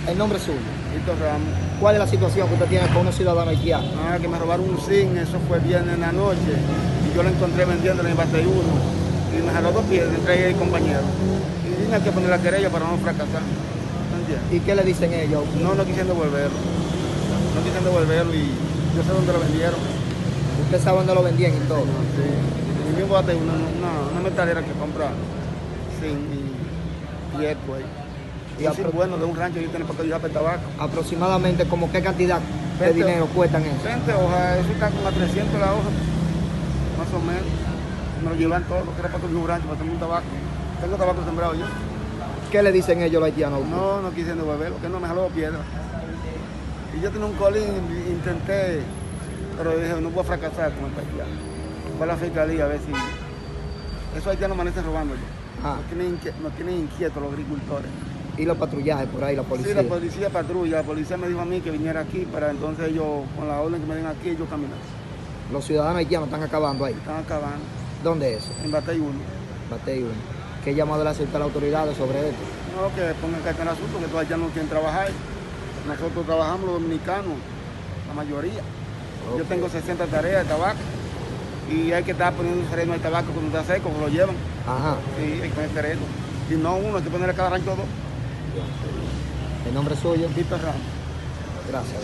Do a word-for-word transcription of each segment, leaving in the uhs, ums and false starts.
El nombre suyo. Víctor Ramos. ¿Cuál es la situación que usted tiene con unos ciudadanos haitianos? Ah, que me robaron un zinc, eso fue viernes en la noche. Y yo lo encontré vendiendo en el Batey uno. Y me jaló dos pies, entre ella y compañero. Y vine aquí a poner la querella para no fracasar. ¿Me entiendes? ¿Y qué le dicen ellos? No, no quisieron devolverlo. No quisieron devolverlo y yo sé dónde lo vendieron. ¿Usted sabe dónde lo vendían y todo? Sí. En el mismo Batey uno, una, una metalera que compra zinc y, y esto ahí. Y así bueno, de un rancho yo tengo para que yo para el tabaco. Aproximadamente, ¿como qué cantidad de veinte dinero cuestan eso? veinte hojas, eso está como a trescientos la hoja, más o menos. Me lo llevan todo, que era para todo un rancho, para tener un tabaco. Tengo tabaco sembrado yo. ¿Qué le dicen ellos los haitianos? No, no quisieron devolverlo, que no me jaló piedra. Y yo tenía un colín, intenté, pero dije, no puedo fracasar con el haitiano. Voy a la fiscalía a ver si... Esos haitianos amanecen robando ya. Ah. Nos tienen, inquietos, nos tienen inquietos los agricultores. Y los patrullajes por ahí, la policía. Sí, la policía patrulla. La policía me dijo a mí que viniera aquí para entonces ellos, con la orden que me den aquí, ellos caminar. Los ciudadanos haitianos están acabando ahí. Están acabando. ¿Dónde es eso? En Batey uno. Batey uno. ¿Qué llamado le hace a las autoridades sobre esto? No, que pongan carta en el asunto, que todos ya no quieren trabajar. Nosotros trabajamos los dominicanos, la mayoría. Okay. Yo tengo sesenta tareas de tabaco y hay que estar poniendo un sereno al tabaco cuando está seco, lo llevan. Ajá. Sí, hay que poner sereno. Y no uno, hay que ponerle a cada rancho dos. ¿El nombre suyo? Víctor Ramos. Gracias.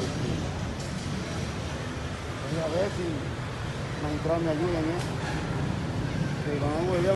Voy a ver si los magistrados me ayudan, ¿eh? Sí, vamos a volver.